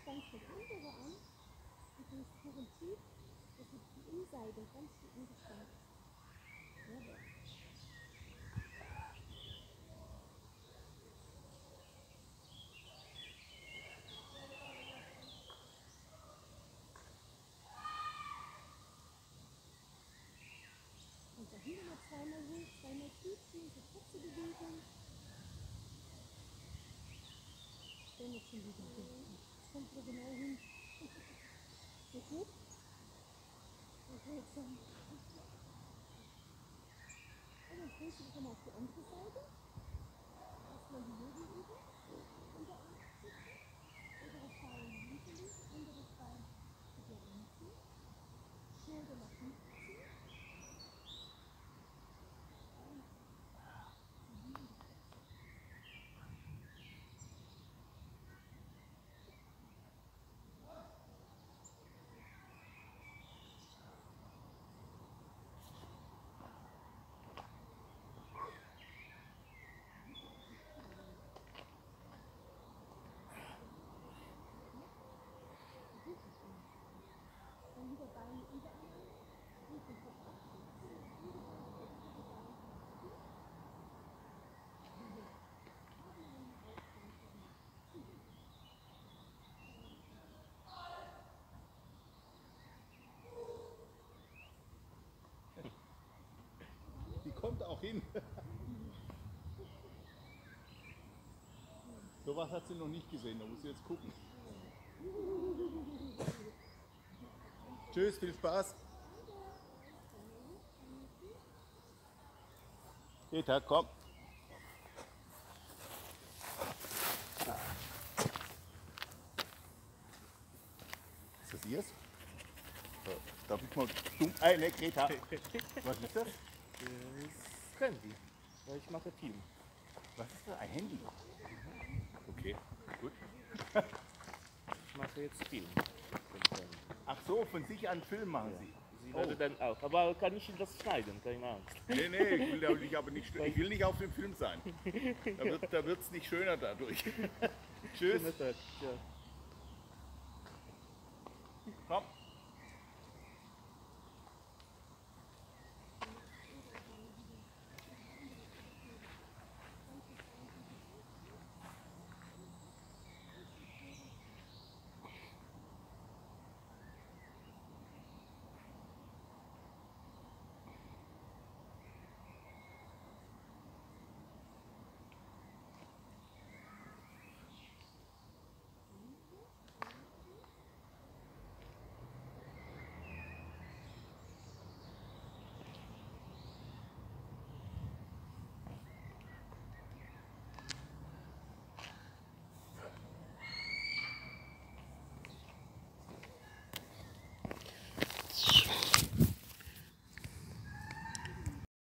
ganz das andere an. Und das Prinzip, dass die Innenseite ganz gut angespannt ist. Ja, und da hinten noch zweimal hoch, zweimal tief ziehen, so kurze Bewegung. Dann ist schon wieder hinten. Das kommt so genau hin. Okay? Okay, jetzt dann. Und dann drehst du dich nochmal auf die andere Seite. Erstmal die Gegenüber. Unter uns sitzen. Oberes Bein hinten liegen, unteres Bein zu dir anziehen. Schulter nach hinten ziehen. Dann wieder Beine übereinander. Und den Kopf abziehen. Die kommt auch hin. So was hat sie noch nicht gesehen, da muss sie jetzt gucken. Tschüss, viel Spaß. Greta, komm. Ist das ihrs? Darf ich mal dumm? Ne, Greta. Was ist das? Das ist Handy, weil ich mache Film. Was ist das? Ein Handy? Okay, gut. Ich mache jetzt Film. Ach so, von sich an Film machen Sie. Sie werden dann auch. Aber kann ich das schneiden? Keine Angst. Nee, ich will dich aber nicht, ich will nicht auf dem Film sein. Da wird's nicht schöner dadurch. Tschüss. Schönen Tag. Ja.